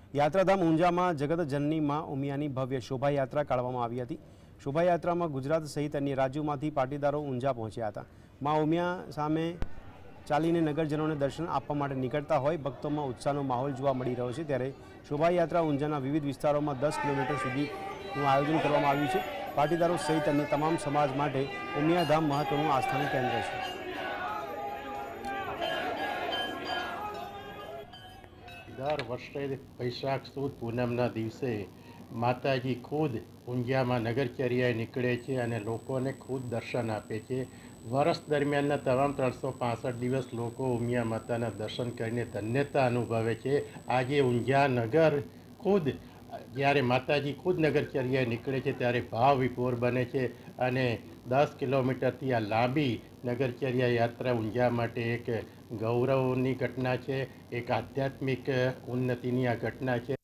યાત્રાધામ ઊંઝામાં જગતજનની માં ઉમિયાની ભવ્ય શોભાયાત્રા કાઢવામાં આવી હતી। શોભાયાત્રામાં ગુજરાત સહિત અન્ય રાજ્યોમાંથી પાટીદારો ઊંઝા પહોંચ્યા હતા। માં ઉમિયા સામે ચાલીને નગરજનોને દર્શન આપવા માટે નીકળતા હોય ભક્તોમાં ઉત્સાહનો માહોલ જોવા મળી રહ્યો છે। ત્યારે શોભાયાત્રા ઊંઝાના વિવિધ વિસ્તારોમાં 10 કિલોમીટર સુધીનું આયોજન કરવામાં આવ્યું છે। પાટીદારો સહિત અન્ય તમામ સમાજ માટે ઉમિયાધામ મહત્વનું આસ્થાનું કેન્દ્ર છે। દર વર્ષે વૈશાખ સુદ પૂનમના દિવસે માતાજી ખુદ ઊંઝામાં નગરચર્યાએ નીકળે છે અને લોકોને ખુદ દર્શન આપે છે। વર્ષ દરમિયાનના તમામ 365 દિવસ લોકો ઉમિયા માતાના દર્શન કરીને ધન્યતા અનુભવે છે। આજે ઊંઝા નગર ખુદ જ્યારે માતાજી ખુદ નગરચર્યાએ નીકળે છે ત્યારે ભાવ વિભોર બને છે અને 10 કિલોમીટરથી આ લાંબી નગરચર્યા યાત્રા ઊંઝા માટે એક ગૌરવની ઘટના છે, એક આધ્યાત્મિક ઉન્નતિની આ ઘટના છે।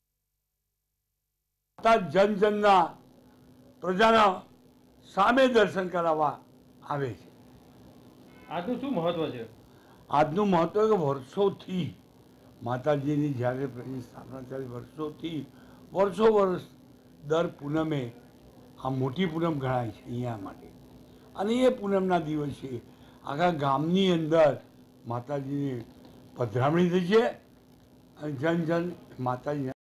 જનજનના પ્રજાના સામે દર્શન કરાવવા આવે છે। આજનું શું મહત્વ છે? આજનું મહત્વ કે વર્ષોથી માતાજીની જ્યારે સ્થાપના ત્યારે વર્ષોથી વર્ષ દર પૂનમે આ મોટી પૂનમ ગણાય છે અહીંયા માટે અને એ પૂનમના દિવસે આખા ગામની અંદર માતાજીની પધરામણી થઈ છે અને જન માતાજી